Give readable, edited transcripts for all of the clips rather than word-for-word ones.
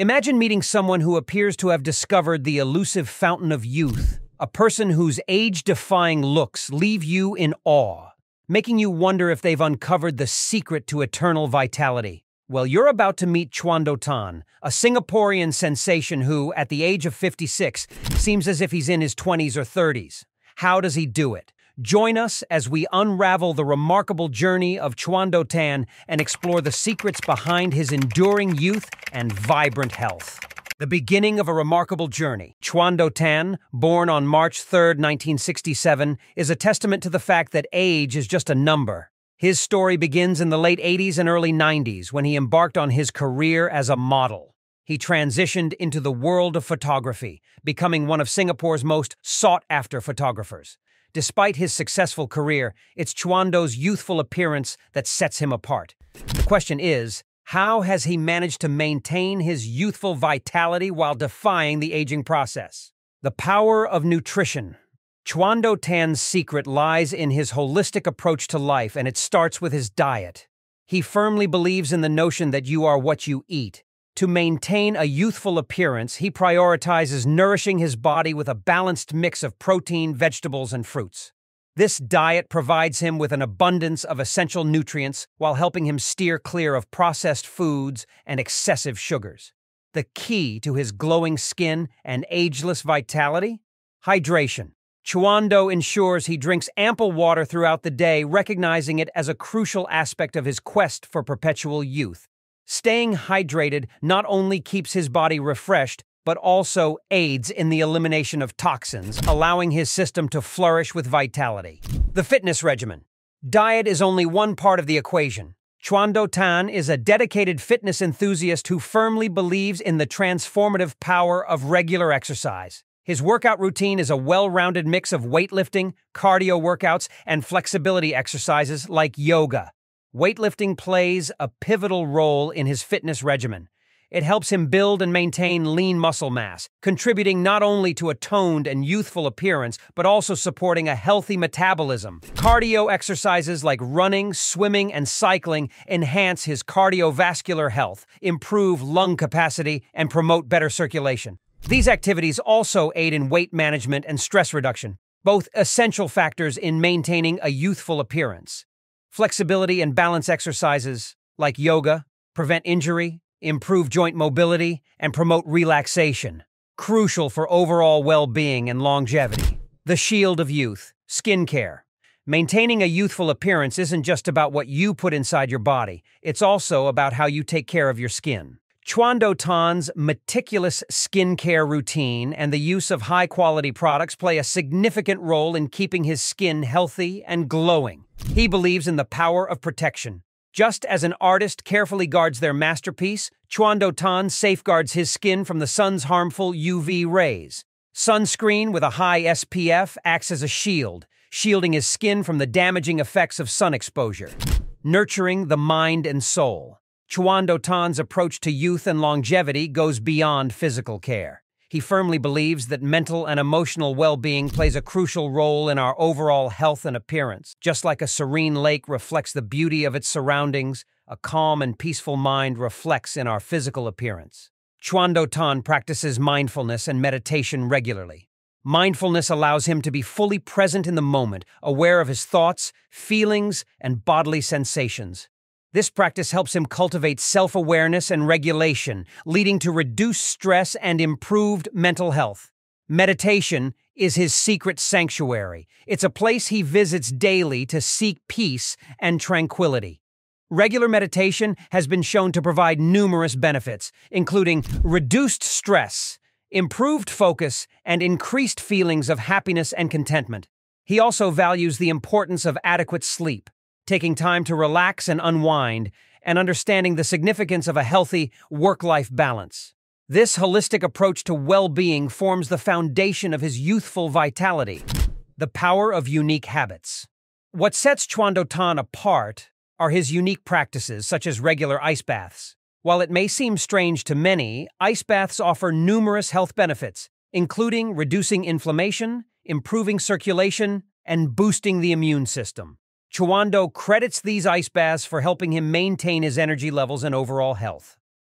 Imagine meeting someone who appears to have discovered the elusive fountain of youth, a person whose age-defying looks leave you in awe, making you wonder if they've uncovered the secret to eternal vitality. Well, you're about to meet Chuando Tan, a Singaporean sensation who, at the age of 56, seems as if he's in his 20s or 30s. How does he do it? Join us as we unravel the remarkable journey of Chuando Tan and explore the secrets behind his enduring youth and vibrant health. The beginning of a remarkable journey. Chuando Tan, born on March 3, 1967, is a testament to the fact that age is just a number. His story begins in the late 80s and early 90s when he embarked on his career as a model. He transitioned into the world of photography, becoming one of Singapore's most sought-after photographers. Despite his successful career, it's Chuando's youthful appearance that sets him apart. The question is, how has he managed to maintain his youthful vitality while defying the aging process? The power of nutrition. Chuando Tan's secret lies in his holistic approach to life, and it starts with his diet. He firmly believes in the notion that you are what you eat. To maintain a youthful appearance, he prioritizes nourishing his body with a balanced mix of protein, vegetables, and fruits. This diet provides him with an abundance of essential nutrients while helping him steer clear of processed foods and excessive sugars. The key to his glowing skin and ageless vitality? Hydration. Chuando ensures he drinks ample water throughout the day, recognizing it as a crucial aspect of his quest for perpetual youth. Staying hydrated not only keeps his body refreshed, but also aids in the elimination of toxins, allowing his system to flourish with vitality. The fitness regimen. Diet is only one part of the equation. Chuando Tan is a dedicated fitness enthusiast who firmly believes in the transformative power of regular exercise. His workout routine is a well-rounded mix of weightlifting, cardio workouts, and flexibility exercises like yoga. Weightlifting plays a pivotal role in his fitness regimen. It helps him build and maintain lean muscle mass, contributing not only to a toned and youthful appearance, but also supporting a healthy metabolism. Cardio exercises like running, swimming, and cycling enhance his cardiovascular health, improve lung capacity, and promote better circulation. These activities also aid in weight management and stress reduction, both essential factors in maintaining a youthful appearance. Flexibility and balance exercises, like yoga, prevent injury, improve joint mobility, and promote relaxation, crucial for overall well-being and longevity. The shield of youth, skincare. Maintaining a youthful appearance isn't just about what you put inside your body, it's also about how you take care of your skin. Chuando Tan's meticulous skincare routine and the use of high-quality products play a significant role in keeping his skin healthy and glowing. He believes in the power of protection. Just as an artist carefully guards their masterpiece, Chuando Tan safeguards his skin from the sun's harmful UV rays. Sunscreen with a high SPF acts as a shield, shielding his skin from the damaging effects of sun exposure. Nurturing the mind and soul. Chuando Tan's approach to youth and longevity goes beyond physical care. He firmly believes that mental and emotional well-being plays a crucial role in our overall health and appearance. Just like a serene lake reflects the beauty of its surroundings, a calm and peaceful mind reflects in our physical appearance. Chuando Tan practices mindfulness and meditation regularly. Mindfulness allows him to be fully present in the moment, aware of his thoughts, feelings, and bodily sensations. This practice helps him cultivate self-awareness and regulation, leading to reduced stress and improved mental health. Meditation is his secret sanctuary. It's a place he visits daily to seek peace and tranquility. Regular meditation has been shown to provide numerous benefits, including reduced stress, improved focus, and increased feelings of happiness and contentment. He also values the importance of adequate sleep, taking time to relax and unwind, and understanding the significance of a healthy work-life balance. This holistic approach to well-being forms the foundation of his youthful vitality. The power of unique habits. What sets Chuando Tan apart are his unique practices, such as regular ice baths. While it may seem strange to many, ice baths offer numerous health benefits, including reducing inflammation, improving circulation, and boosting the immune system. Chuando credits these ice baths for helping him maintain his energy levels and overall health.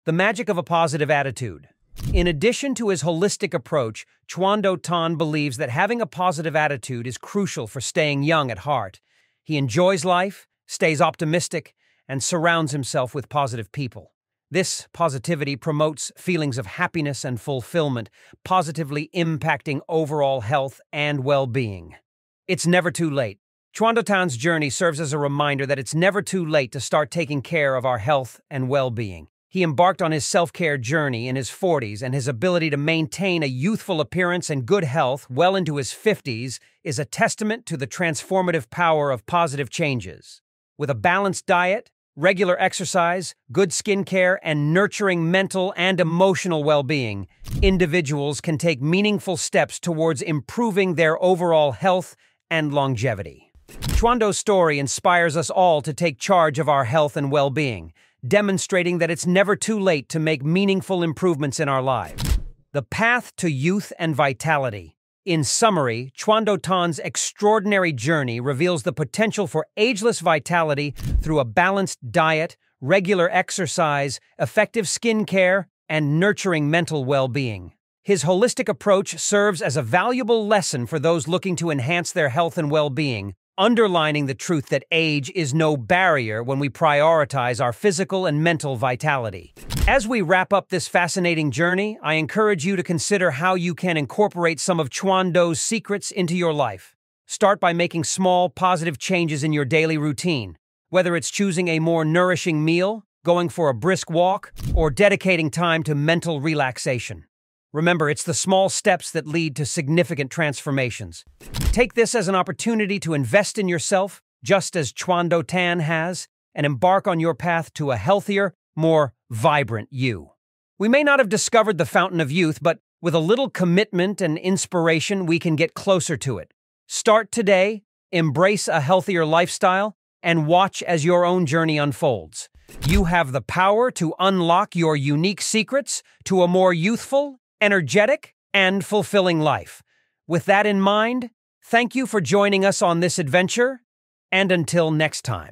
The magic of a positive attitude. In addition to his holistic approach, Chuando Tan believes that having a positive attitude is crucial for staying young at heart. He enjoys life, stays optimistic, and surrounds himself with positive people. This positivity promotes feelings of happiness and fulfillment, positively impacting overall health and well-being. It's never too late. Chuando Tan's journey serves as a reminder that it's never too late to start taking care of our health and well-being. He embarked on his self-care journey in his 40s, and his ability to maintain a youthful appearance and good health well into his 50s is a testament to the transformative power of positive changes. With a balanced diet, regular exercise, good skincare, and nurturing mental and emotional well-being, individuals can take meaningful steps towards improving their overall health and longevity. Chuando's story inspires us all to take charge of our health and well-being, demonstrating that it's never too late to make meaningful improvements in our lives. The path to youth and vitality. In summary, Chuando Tan's extraordinary journey reveals the potential for ageless vitality through a balanced diet, regular exercise, effective skincare, and nurturing mental well-being. His holistic approach serves as a valuable lesson for those looking to enhance their health and well-being, underlining the truth that age is no barrier when we prioritize our physical and mental vitality. As we wrap up this fascinating journey, I encourage you to consider how you can incorporate some of Chuando's secrets into your life. Start by making small, positive changes in your daily routine, whether it's choosing a more nourishing meal, going for a brisk walk, or dedicating time to mental relaxation. Remember, it's the small steps that lead to significant transformations. Take this as an opportunity to invest in yourself, just as Chuando Tan has, and embark on your path to a healthier, more vibrant you. We may not have discovered the fountain of youth, but with a little commitment and inspiration, we can get closer to it. Start today, embrace a healthier lifestyle, and watch as your own journey unfolds. You have the power to unlock your unique secrets to a more youthful, energetic, and fulfilling life. With that in mind, thank you for joining us on this adventure, and until next time.